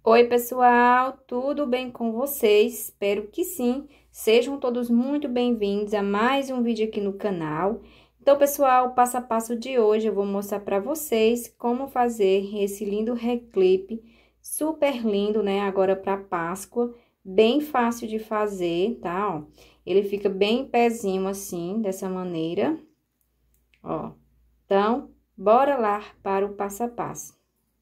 Oi, pessoal, tudo bem com vocês? Espero que sim. Sejam todos muito bem-vindos a mais um vídeo aqui no canal. Então, pessoal, o passo a passo de hoje eu vou mostrar para vocês como fazer esse lindo reclipe, super lindo, né? Agora para Páscoa, bem fácil de fazer, tá? Ó, ele fica bem pezinho assim, dessa maneira, ó. Então, bora lá para o passo a passo.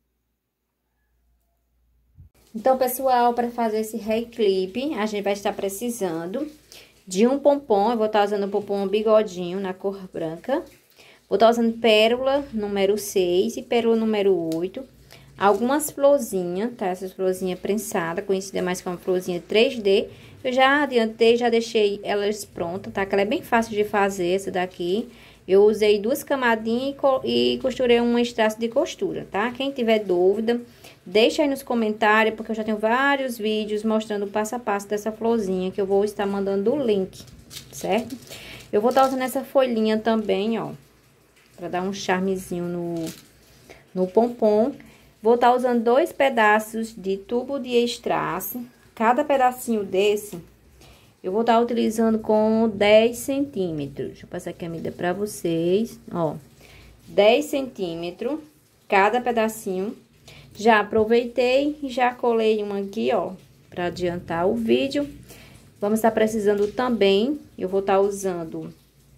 Então, pessoal, para fazer esse reclipe, a gente vai estar precisando de um pompom. Eu vou estar usando o pompom bigodinho na cor branca. Vou estar usando pérola número 6 e pérola número 8. Algumas florzinhas, tá? Essas florzinhas prensadas, conhecida mais como florzinha 3D. Eu já adiantei, já deixei elas prontas, tá? Que ela é bem fácil de fazer, essa daqui. Eu usei 2 camadinhas e costurei um strass de costura, tá? Quem tiver dúvida, deixa aí nos comentários, porque eu já tenho vários vídeos mostrando o passo a passo dessa florzinha, que eu vou estar mandando o link, certo? Eu vou estar usando essa folhinha também, ó, pra dar um charmezinho no pompom. Vou estar usando 2 pedaços de tubo de strass. Cada pedacinho desse, eu vou estar utilizando com 10 centímetros. Deixa eu passar aqui a medida pra vocês, ó. 10 centímetros, cada pedacinho. Já aproveitei e já colei uma aqui, ó, pra adiantar o vídeo. Vamos estar precisando também, eu vou estar usando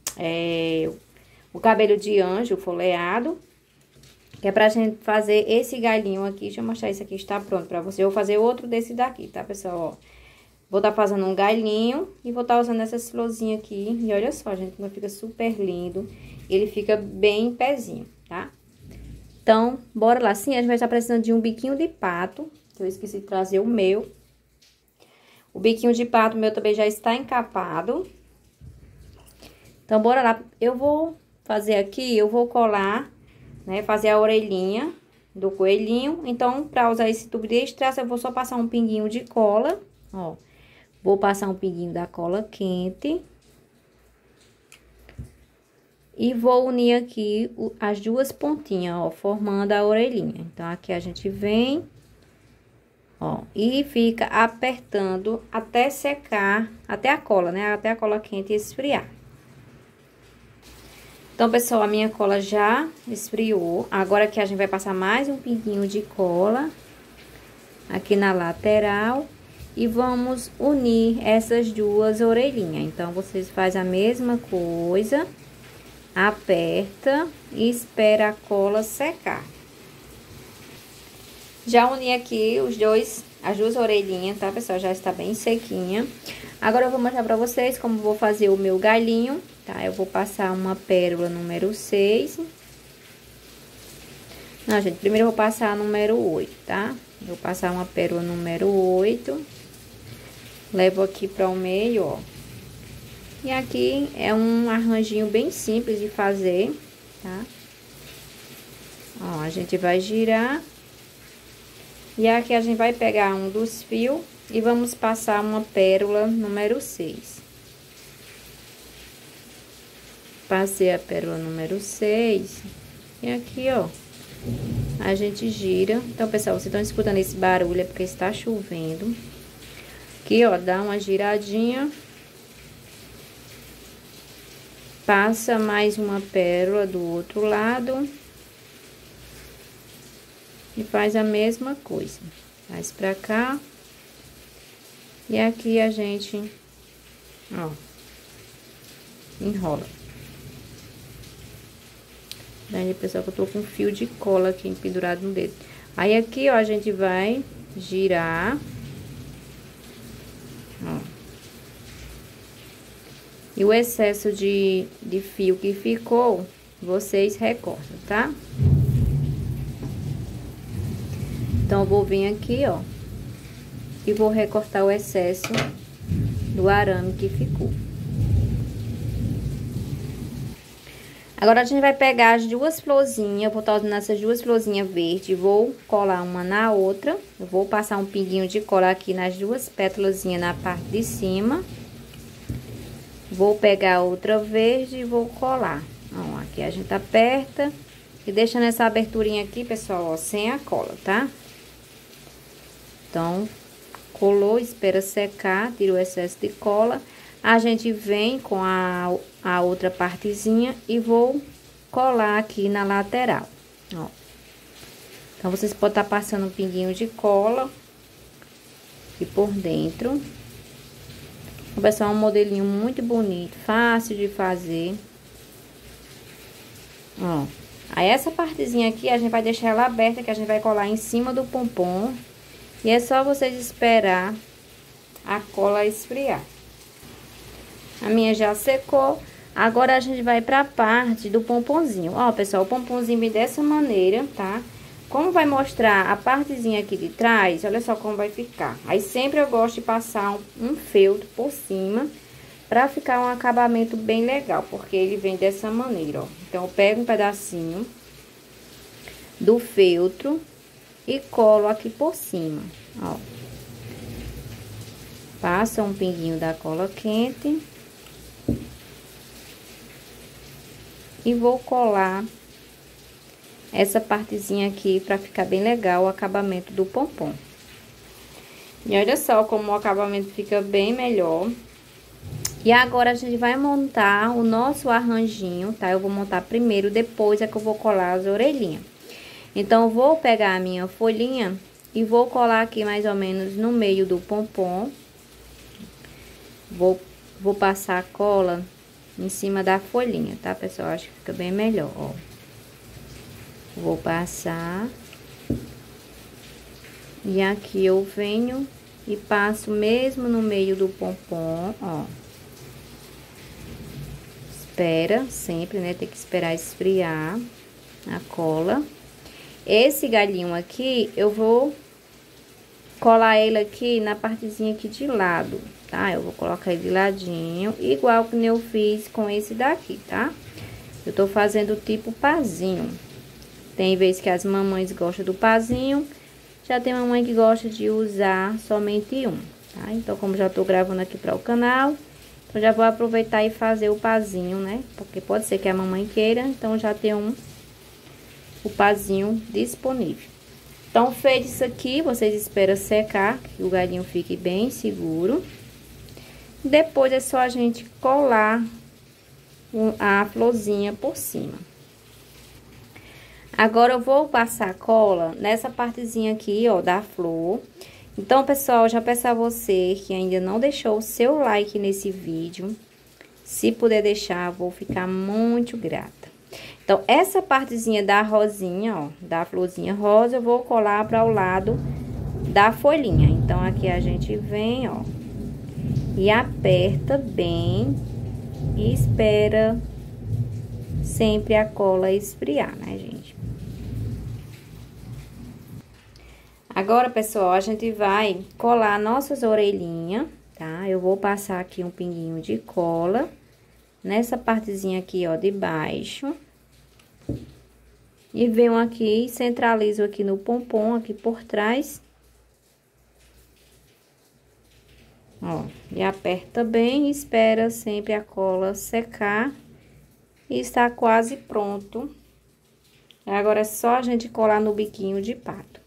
o cabelo de anjo folheado, que é pra gente fazer esse galinho aqui. Deixa eu mostrar isso aqui, está pronto pra você. Eu vou fazer outro desse daqui, tá, pessoal, ó. Vou estar fazendo um galinho e vou estar usando essas florzinhas aqui. E olha só, gente, como fica super lindo. Ele fica bem pezinho, tá? Então, bora lá. Sim, a gente vai estar precisando de um biquinho de pato. Eu esqueci de trazer o meu. O biquinho de pato meu também já está encapado. Então, bora lá. Eu vou fazer aqui, eu vou colar, né? Fazer a orelhinha do coelhinho. Então, para usar esse tubo de strass, eu vou só passar um pinguinho de cola, ó. Vou passar um pinguinho da cola quente. E vou unir aqui as duas pontinhas, ó, formando a orelhinha. Então, aqui a gente vem, ó, e fica apertando até secar, até a cola, né? Até a cola quente esfriar. Então, pessoal, a minha cola já esfriou. Agora aqui a gente vai passar mais um pinguinho de cola aqui na lateral. E vamos unir essas duas orelhinhas. Então, vocês fazem a mesma coisa. Aperta e espera a cola secar. Já uni aqui as duas orelhinhas, tá, pessoal? Já está bem sequinha. Agora eu vou mostrar pra vocês como vou fazer o meu galinho, tá? Eu vou passar uma pérola número 6. Não, gente, primeiro eu vou passar a número 8, tá? Eu vou passar uma pérola número 8. Levo aqui para o meio, ó. E aqui é um arranjinho bem simples de fazer, tá? Ó, a gente vai girar. E aqui a gente vai pegar um dos fios e vamos passar uma pérola número 6. Passei a pérola número 6. E aqui, ó, a gente gira. Então, pessoal, vocês estão escutando esse barulho, é porque está chovendo. Aqui, ó, dá uma giradinha. Passa mais uma pérola do outro lado. E faz a mesma coisa. Faz pra cá. E aqui a gente, ó, enrola. Daí, pessoal, que eu tô com fio de cola aqui pendurado no dedo. Aí, aqui, ó, a gente vai girar. Ó. E o excesso de fio que ficou, vocês recortam, tá? Então, eu vou vir aqui, ó, e vou recortar o excesso do arame que ficou. Agora, a gente vai pegar as duas florzinhas, eu vou estar usando essas duas florzinhas verdes, vou colar uma na outra. Eu vou passar um pinguinho de cola aqui nas duas pétalazinhas na parte de cima. Vou pegar outra verde e vou colar. Ó, aqui a gente aperta e deixa nessa aberturinha aqui, pessoal, ó, sem a cola, tá? Então, colou, espera secar, tira o excesso de cola. A gente vem com a outra partezinha e vou colar aqui na lateral, ó. Então, vocês podem estar passando um pinguinho de cola aqui por dentro. Vai ser um modelinho muito bonito, fácil de fazer. Ó. Aí, essa partezinha aqui, a gente vai deixar ela aberta, que a gente vai colar em cima do pompom. E é só vocês esperar a cola esfriar. A minha já secou. Agora, a gente vai pra parte do pomponzinho. Ó, pessoal, o pomponzinho vem dessa maneira, tá? Como vai mostrar a partezinha aqui de trás, olha só como vai ficar. Aí, sempre eu gosto de passar um feltro por cima, pra ficar um acabamento bem legal, porque ele vem dessa maneira, ó. Então, eu pego um pedacinho do feltro e colo aqui por cima, ó. Passa um pinguinho da cola quente. E vou colar essa partezinha aqui pra ficar bem legal o acabamento do pompom. E olha só como o acabamento fica bem melhor. E agora a gente vai montar o nosso arranjinho, tá? Eu vou montar primeiro, depois é que eu vou colar as orelhinhas. Então, eu vou pegar a minha folhinha e vou colar aqui mais ou menos no meio do pompom. Vou passar a cola em cima da folhinha, tá, pessoal? Acho que fica bem melhor, ó. Vou passar. E aqui eu venho e passo mesmo no meio do pompom, ó. Espera sempre, né? Tem que esperar esfriar a cola. Esse galinho aqui, eu vou colar ele aqui na partezinha aqui de lado, tá? Eu vou colocar ele de ladinho, igual que eu fiz com esse daqui, tá? Eu tô fazendo tipo pazinho. Tem vezes que as mamães gostam do pazinho, já tem mamãe que gosta de usar somente um, tá? Então, como já tô gravando aqui para o canal, então já vou aproveitar e fazer o pazinho, né? Porque pode ser que a mamãe queira, então já tem o pazinho disponível. Então, feito isso aqui, vocês esperam secar, que o galinho fique bem seguro. Depois é só a gente colar a florzinha por cima. Agora, eu vou passar cola nessa partezinha aqui, ó, da flor. Então, pessoal, já peço a você que ainda não deixou o seu like nesse vídeo. Se puder deixar, vou ficar muito grata. Então, essa partezinha da rosinha, ó, da florzinha rosa, eu vou colar para o lado da folhinha. Então, aqui a gente vem, ó, e aperta bem e espera sempre a cola esfriar, né, gente? Agora, pessoal, a gente vai colar nossas orelhinhas, tá? Eu vou passar aqui um pinguinho de cola nessa partezinha aqui, ó, de baixo. E venho aqui e centralizo aqui no pompom, aqui por trás. Ó, e aperta bem e espera sempre a cola secar. E está quase pronto. Agora é só a gente colar no biquinho de pato.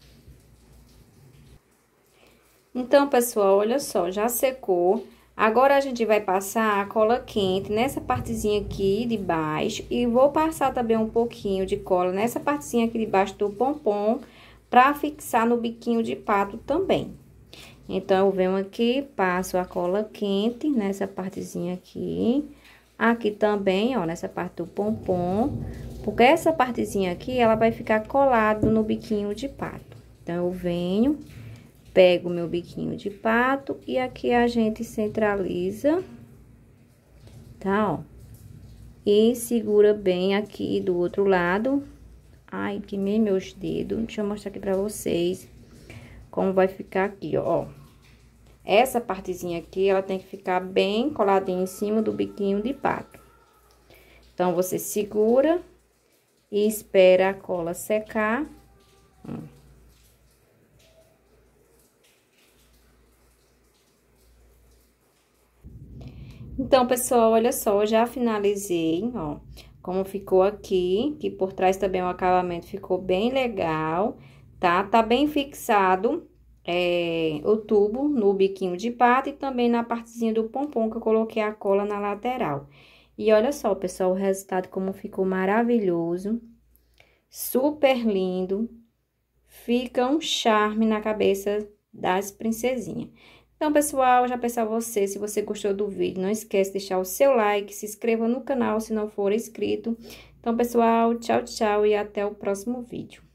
Então, pessoal, olha só, já secou. Agora, a gente vai passar a cola quente nessa partezinha aqui de baixo. E vou passar também um pouquinho de cola nessa partezinha aqui de baixo do pompom, pra fixar no biquinho de pato também. Então, eu venho aqui, passo a cola quente nessa partezinha aqui. Aqui também, ó, nessa parte do pompom. Porque essa partezinha aqui, ela vai ficar colado no biquinho de pato. Então, eu venho... Pego o meu biquinho de pato e aqui a gente centraliza, tá, ó. E segura bem aqui do outro lado. Ai, queimei meus dedos. Deixa eu mostrar aqui pra vocês como vai ficar aqui, ó. Essa partezinha aqui, ela tem que ficar bem coladinha em cima do biquinho de pato. Então, você segura e espera a cola secar. Então, pessoal, olha só, eu já finalizei, ó, como ficou aqui, que por trás também o acabamento ficou bem legal, tá? Tá bem fixado, o tubo no biquinho de pata e também na partezinha do pompom que eu coloquei a cola na lateral. E olha só, pessoal, o resultado como ficou maravilhoso, super lindo, fica um charme na cabeça das princesinhas. Então, pessoal, já peço a você, se você gostou do vídeo, não esquece de deixar o seu like, se inscreva no canal se não for inscrito. Então, pessoal, tchau, tchau e até o próximo vídeo.